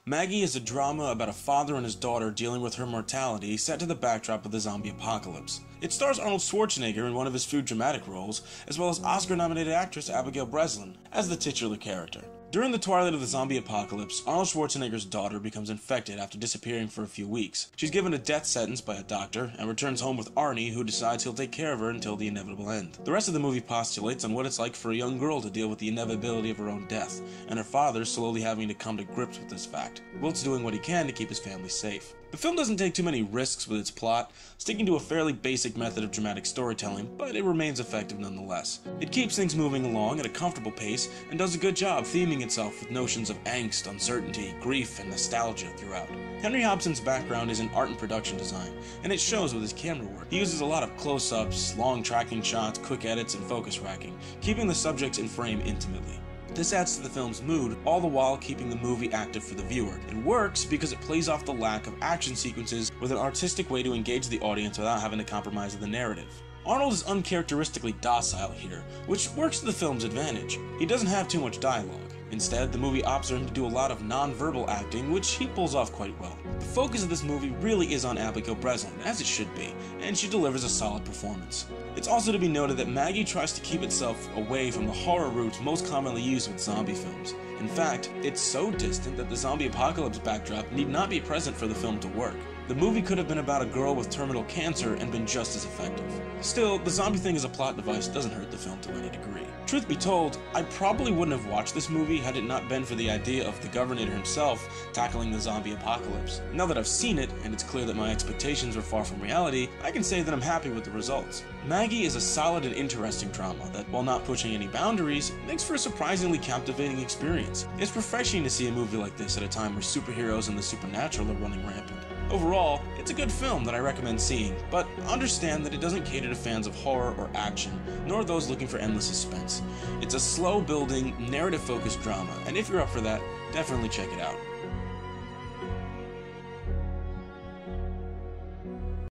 Maggie is a drama about a father and his daughter dealing with her mortality set to the backdrop of the zombie apocalypse. It stars Arnold Schwarzenegger in one of his few dramatic roles, as well as Oscar-nominated actress Abigail Breslin as the titular character. During the twilight of the zombie apocalypse, Arnold Schwarzenegger's daughter becomes infected after disappearing for a few weeks. She's given a death sentence by a doctor, and returns home with Arnie, who decides he'll take care of her until the inevitable end. The rest of the movie postulates on what it's like for a young girl to deal with the inevitability of her own death, and her father slowly having to come to grips with this fact, whilst doing what he can to keep his family safe. The film doesn't take too many risks with its plot, sticking to a fairly basic method of dramatic storytelling, but it remains effective nonetheless. It keeps things moving along at a comfortable pace, and does a good job theming itself with notions of angst, uncertainty, grief, and nostalgia throughout. Henry Hobson's background is in art and production design, and it shows with his camera work. He uses a lot of close-ups, long tracking shots, quick edits, and focus racking, keeping the subjects in frame intimately. This adds to the film's mood, all the while keeping the movie active for the viewer. It works because it plays off the lack of action sequences with an artistic way to engage the audience without having to compromise the narrative. Arnold is uncharacteristically docile here, which works to the film's advantage. He doesn't have too much dialogue. Instead, the movie opts for him to do a lot of non-verbal acting, which he pulls off quite well. The focus of this movie really is on Abigail Breslin, as it should be, and she delivers a solid performance. It's also to be noted that Maggie tries to keep itself away from the horror roots most commonly used with zombie films. In fact, it's so distant that the zombie apocalypse backdrop need not be present for the film to work. The movie could have been about a girl with terminal cancer and been just as effective. Still, the zombie thing as a plot device doesn't hurt the film to any degree. Truth be told, I probably wouldn't have watched this movie had it not been for the idea of the Governator himself tackling the zombie apocalypse. Now that I've seen it, and it's clear that my expectations were far from reality, I can say that I'm happy with the results. Maggie is a solid and interesting drama that, while not pushing any boundaries, makes for a surprisingly captivating experience. It's refreshing to see a movie like this at a time where superheroes and the supernatural are running rampant. Overall, it's a good film that I recommend seeing, but understand that it doesn't cater to fans of horror or action, nor those looking for endless suspense. It's a slow-building, narrative-focused drama, and if you're up for that, definitely check it out.